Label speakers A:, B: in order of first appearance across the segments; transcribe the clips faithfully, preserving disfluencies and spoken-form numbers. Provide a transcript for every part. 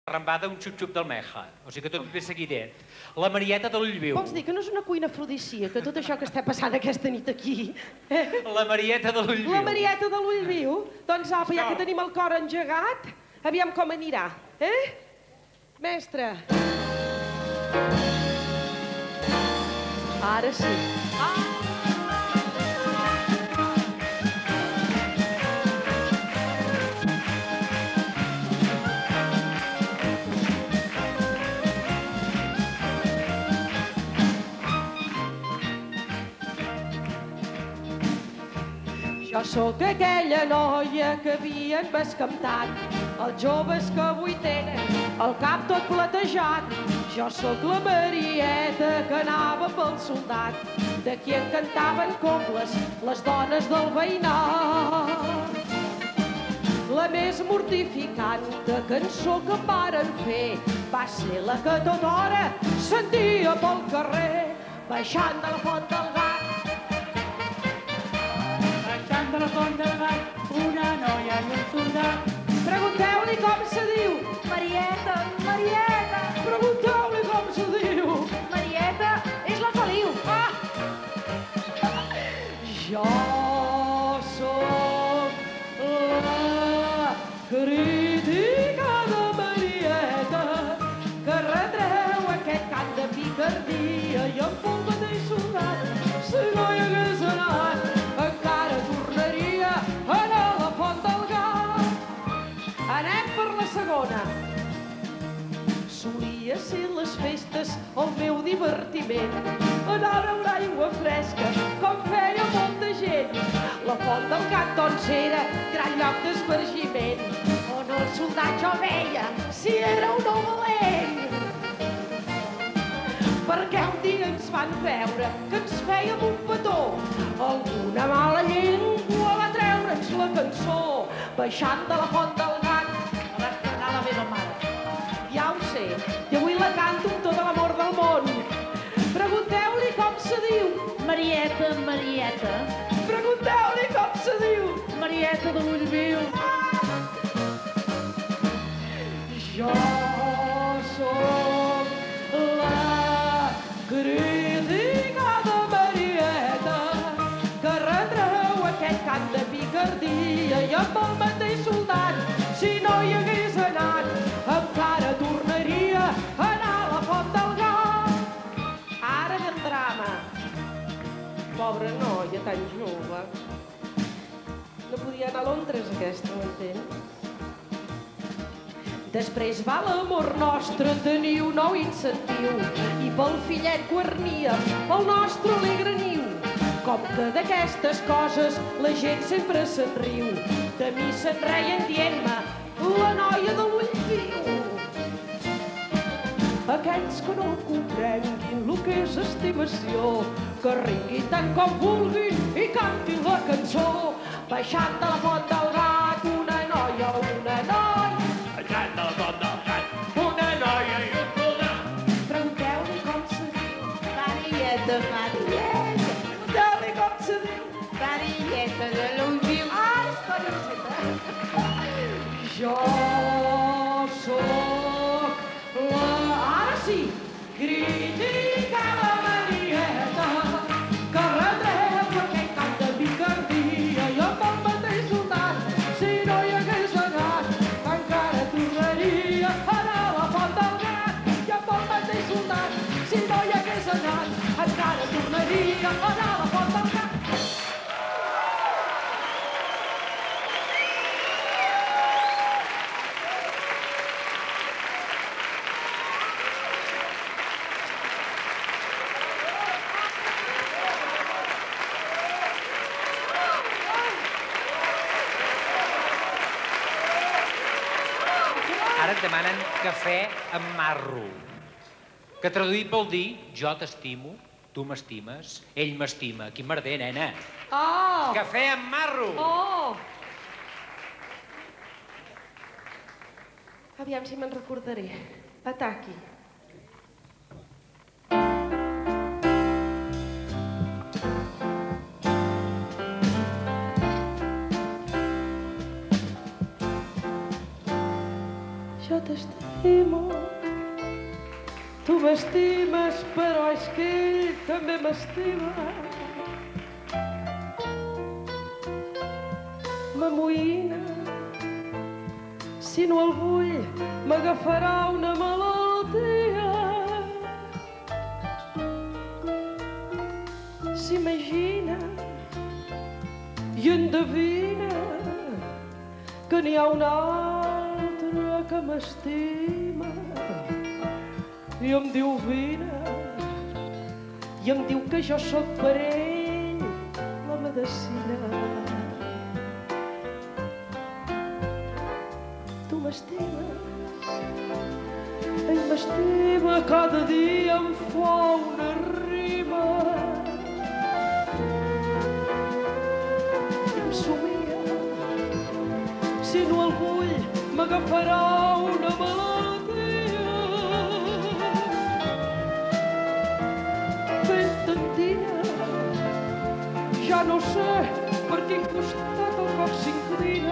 A: rambada un xup-xup d'almeja. O sigui que tot ve seguidet. La Marieta de l'Ullviu.
B: Vols dir que no és una cuina afrodisíaca, tot això que està passant aquesta nit aquí?
A: La Marieta de l'Ullviu.
B: La Marieta de l'Ullviu? Doncs apa, ja que tenim el cor engegat, aviam com anirà, eh? Mestre. Ara sí. Jo sóc aquella noia que havien bescamptat, els joves que avui tenen el cap tot platejat. Jo sóc la Marieta que anava pel soldat, de qui en cantaven cobles les dones del veïnat. La més mortificant de cançó que varen fer va ser la que tota hora sentia pel carrer, baixant de la Font del Gat.
C: De la Font del Gat, una noia i un soldat.
B: Pregunteu-li com se diu.
D: Marieta, Marieta.
B: Pregunteu-li com se diu.
D: Marieta és la Feliu.
B: Ah! Jo sóc la crítica de Marieta que retreu aquest cant de picardia i em fa el mateix soldat. Si no hi hagués anat, encara tornaria a anar a la Font del Gat. Anem per la segona. Solia ser les festes el meu divertiment, anar a beure aigua fresca com feia molta gent. La Font del Gat doncs era gran lloc d'espargiment, on el soldat jo veia si era un home valent. Perquè un dia ens van veure que ens fèiem un petó, alguna mala llengua va treure'ns la cançó, baixant de la Font del Gat.
C: La vas pagar la meva mare.
B: Ja ho sé, i avui la canto amb tot l'amor del món. Pregunteu-li com se diu.
C: Marieta, Marieta.
B: Pregunteu-li com se diu.
C: Marieta de l'Ullviu.
B: Jo sóc la crítica de Marieta que retreu aquest cant de picardia i amb el mateix soldat, si no hi hagués anat, encara tornaria a anar a la Font del Gat. Ara ve el drama. Pobra noia tan jove. No podia anar a Londres aquesta, ho entens? Després va l'amor nostre tenir un nou incentiu i pel fillet guarnia el nostre alegre niu. Com que d'aquestes coses la gent sempre se'n riu, de mi se'n reien dient-me la noia de l'Ullviu. Aquells que no comprenguin el que és estimació, que ringuin tant com vulguin i cantin la cançó, baixant de la Font del Gat, una noia, una noia.
A: Baixant de la Font del Gat, una noia i un soldat.
B: Pregunteu-li com se diu.
D: Marieta, Marieta.
B: Pregunteu-li com se diu.
D: Marieta de l'Ullviu.
B: Ah, història receta. Jo sóc la... Ara sí, crítica de Marieta que retreu aquest cant de picardia i amb el mateix soldat, si no hi hagués anat, encara tornaria a anar a la Font del Gat. I amb el mateix soldat, si no hi hagués anat, encara tornaria a anar a la Font del Gat.
A: Ara et demanen cafè amb marro, que traduït vol dir jo t'estimo, tu m'estimes, ell m'estima. Quin merder, nena.
B: Oh!
A: Cafè amb marro!
B: Oh! Aviam si me'n recordaré. Ataqui. Jo t'estimo. t'estimo. Tu m'estimes, però és que ell també m'estima. M'amoïna. Si no el vull, m'agafarà una malaltia. S'imagina i endevina que n'hi ha un altre que m'estima. I em diu vine, i em diu que jo sóc per ell la medecina. Tu m'estimes, ell m'estima, cada dia em fa una rima. I em somia, si no el vull, m'agafarà una malaltia. Ben tendina, ja no sé per quin costat el cor s'inclina.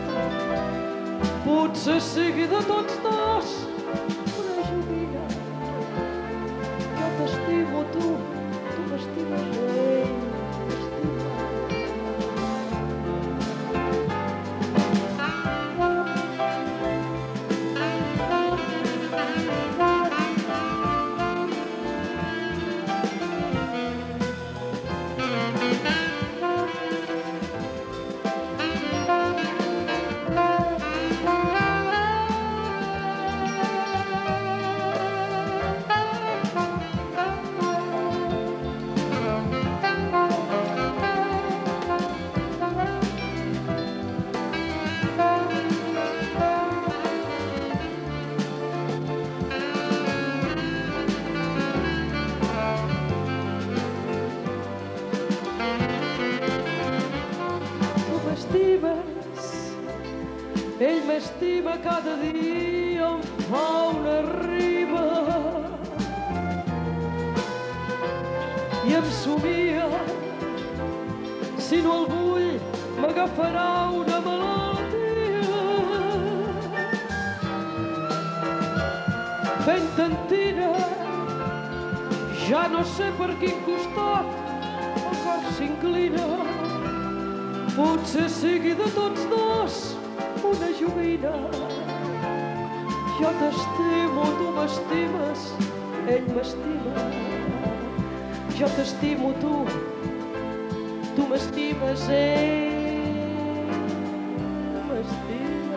B: Potser sigui de tots dos una joguina. Jo t'estimo, tu, tu m'estimes, ell m'estima. Ell m'estima, cada dia em fa una rima. I em somia, si no el vull, m'agafarà una malaltia. Ben tentina, ja no sé per quin costat el cor s'inclina. Potser sigui de tots dos una joguina. Jo t'estimo, tu m'estimes, ell m'estima. Jo t'estimo, tu, tu m'estimes, ell m'estima.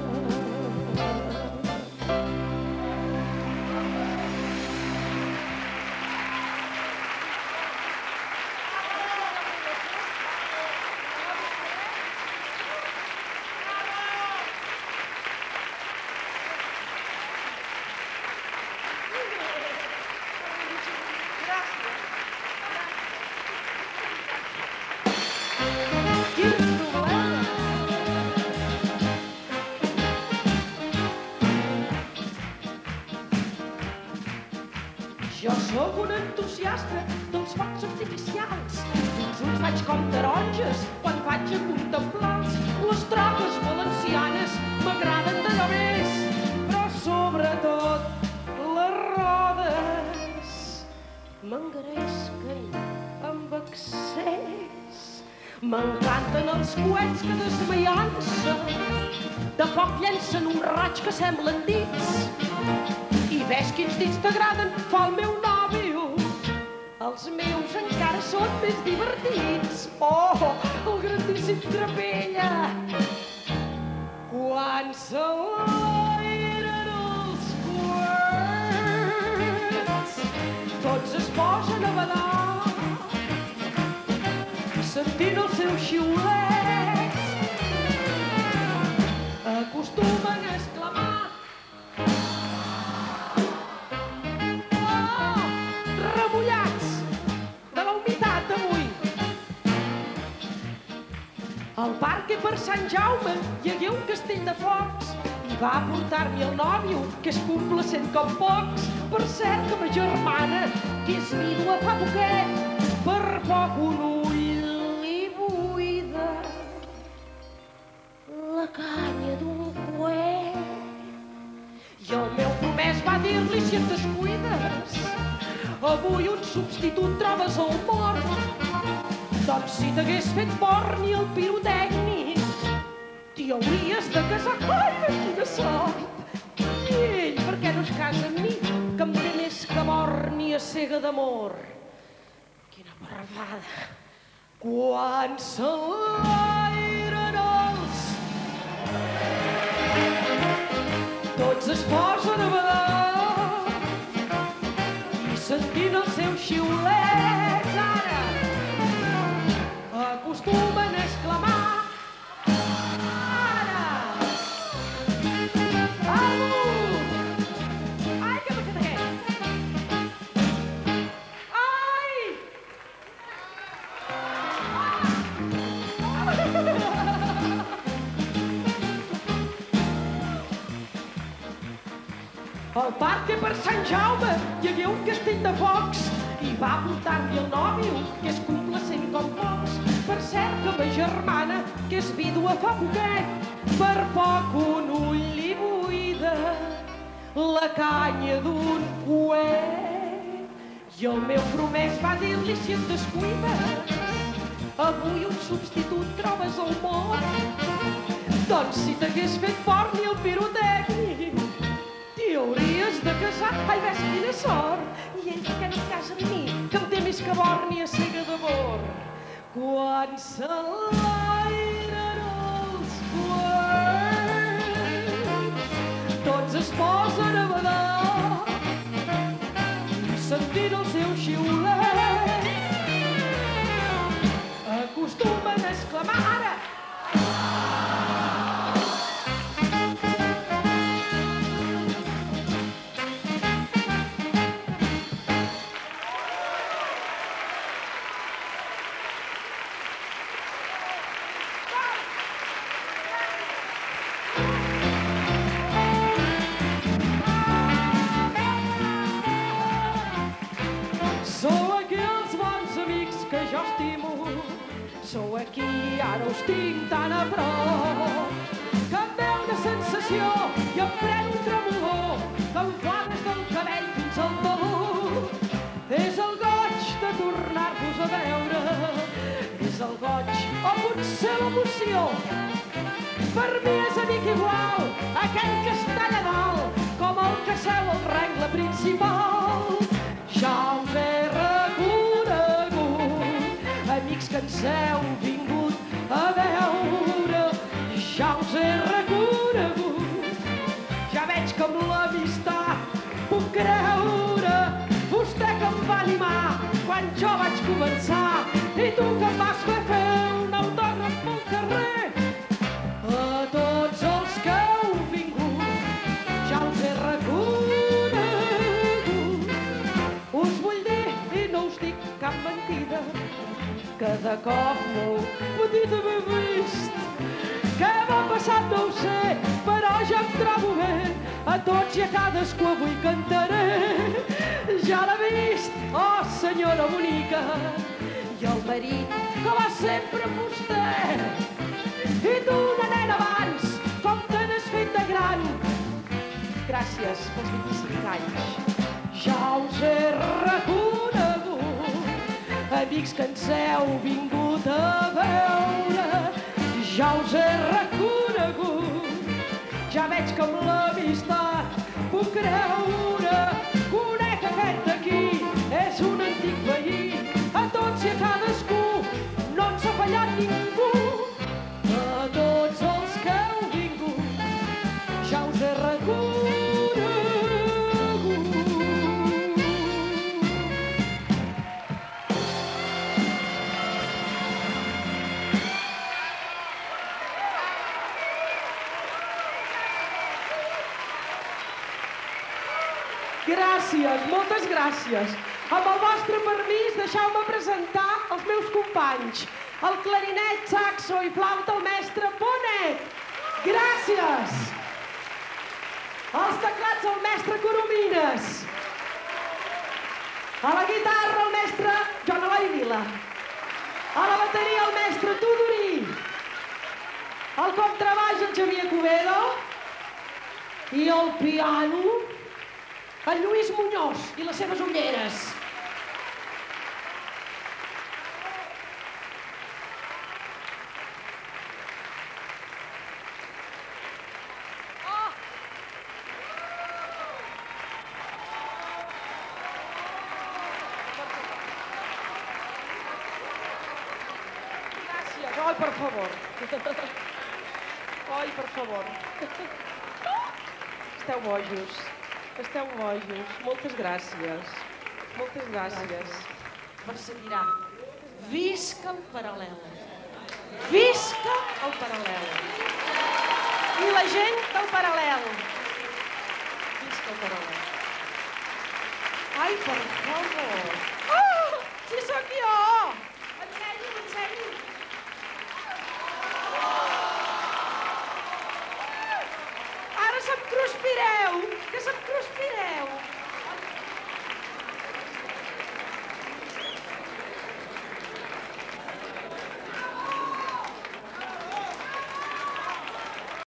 B: Jo sóc un entusiasta dels focs artificials. Els ulls faig com taronges quan vaig a contemplar-los. Les troques valencianes m'agraden d'allò més, però sobretot les rodes m'engresquen amb excés. M'encanten els coets que desmaiant-se de foc llencen un raig que semblen dits. I ves quins dits t'agraden, fa el meu nòvio. Els meus encara són més divertits. Oh, el grandíssim Trapella. Quan s'enlairen els coets, tots es posen a badar, sentint els seus xiulets. Acostumen a exclamar: al parc per Sant Jaume hi hagué un castell de focs i va portar-m'hi el nòvio, que és complacent com pocs. Per cert que ma germana, que és vídua fa poquet, per poc un ull li buida la canya d'un coet. I el meu promès va dir-li si et descuides, avui un substitut trobes al mort. Doncs si t'hagués fet borni el pirotècnic, t'hi hauries de casar. Ai, quina sort! I ell per què no es casa amb mi, que em té més que borni a cega d'amor? Quina barbada! Quan s'enlairen els... Tots es posen a badar i sentint els seus xiulets ara acostumen a exclamar ara! Amunt! Ai, què m'ha fet aquest? Ai! Al parc per Sant Jaume hi hagué un castell de focs i va apuntar-li el nòvio, que és complacent com pocs. Per cert que ma germana, que és vídua fa poquet, per poc un ull li buida la canya d'un coet. I el meu promès va dir-li si et descuides, avui un substitut trobes al món. Doncs si t'hagués fet borni el pirotècnic, t'hi hauries de casar. Ai, ves, quina sort! I ell per què no es casa amb mi, que em té més que borni a cega d'amor? Quan s'enlairen els coets, tots es posen a badar, sentint el seu xiulet, acostumen a exclamar ara! Sou aquí, ara us tinc tan a prop, que em ve una sensació i em pren un tremolor, que em fa des del cabell fins al taló. És el goig de tornar-vos a veure, és el goig o potser l'emoció. Per mi és amic igual aquell que està allà dalt, com el que seu al rengle principal. Ja us he amics que ens heu vingut a veure, ja us he reconegut, ja veig que amb l'amistat puc creure. Vostè que em va animar quan jo vaig començar i tu que em vas fer fer un autògraf pel carrer. A tots els que heu vingut ja us he reconegut. Us vull dir, i no us dic cap mentida, que de cop molt petita m'he vist. Què m'ha passat no ho sé, però ja em trobo bé. A tots i a cadascú avui cantaré. Ja l'he vist, oh senyora bonica, i el marit que va sempre amb vostè. I tu, una nena abans, com te n'has fet de gran. Gràcies pels vint-i-cinc anys. Ja us he reconegut, amics que ens heu vingut a veure, ja us he reconegut, ja veig que amb l'amistat puc creure. Conec aquest d'aquí, és un antic veí, a tots i a cadascú no ens ha fallat ningú. A tots els que heu vingut, ja us he reconegut. Gràcies, moltes gràcies. Amb el vostre permís, deixeu-me presentar els meus companys. El clarinet, saxo i flauta, el mestre Bonet. Gràcies. Els teclats, el mestre Coromines. A la guitarra, el mestre Joan Eloi Vila. A la bateria, el mestre Tudorí. Al contrabaix, el Xavier Covedo. I el piano, el Lluís Muñoz i les seves ulleres. Ai, per favor. Ai, per favor. Esteu bojos. Esteu bojos. Moltes gràcies. Moltes gràcies. Perseguirà. Visca el paral·lel. Visca el paral·lel. I la gent del paral·lel. Visca el paral·lel. Ai, per favor. Oh, si sóc jo! Ensenyo, ensenyo. Ara se'm cruspireu!